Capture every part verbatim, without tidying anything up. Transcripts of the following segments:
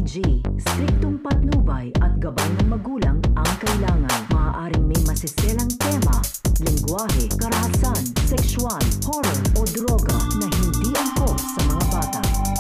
G, striktong patnubay at gabay ng magulang ang kailangan. Maaaring may masiselang tema, lengguwahe, karahasan, sexual, horror o droga na hindi angkop sa mga bata.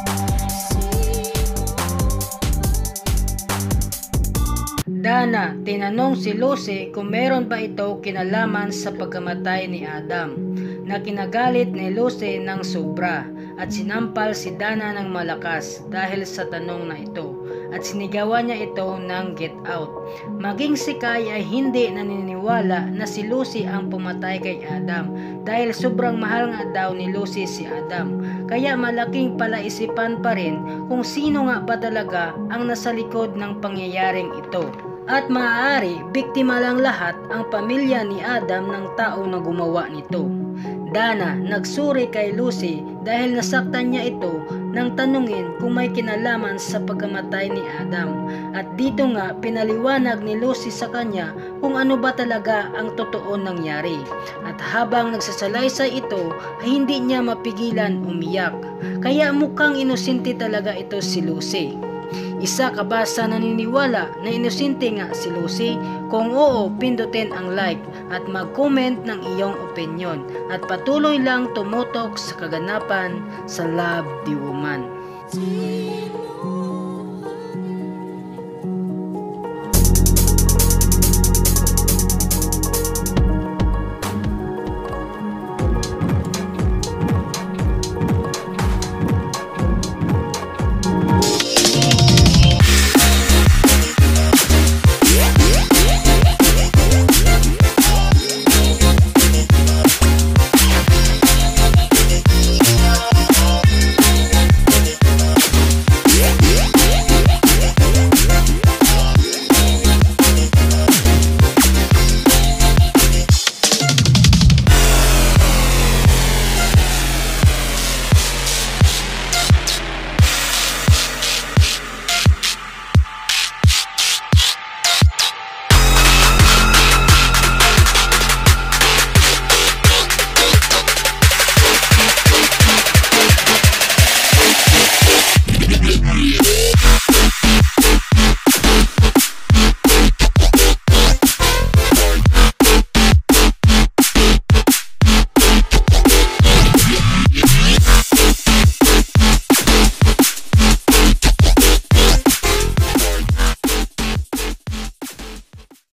Dana, tinanong si Lucy kung meron ba ito kinalaman sa pagkamatay ni Adam, na kinagalit ni Lucy ng sobra at sinampal si Dana ng malakas dahil sa tanong na ito at sinigawan niya ito ng get out. Maging si Kay ay hindi naniniwala na si Lucy ang pumatay kay Adam dahil sobrang mahal nga daw ni Lucy si Adam, kaya malaking palaisipan pa rin kung sino nga ba talaga ang nasa likod ng pangyayaring ito. At maaari, biktima lang lahat ang pamilya ni Adam ng tao na gumawa nito. Dana nagsuri kay Lucy dahil nasaktan niya ito nang tanungin kung may kinalaman sa pagkamatay ni Adam. At dito nga pinaliwanag ni Lucy sa kanya kung ano ba talaga ang totoo nangyari. At habang nagsasalaysay ito ay hindi niya mapigilan umiyak. Kaya mukhang inosente talaga ito si Lucy. Isa ka ba sa naniniwala na inosente nga si Lucy? Kung oo, pindutin ang like at mag-comment ng iyong opinion at patuloy lang tumutok sa kaganapan sa Love the Woman.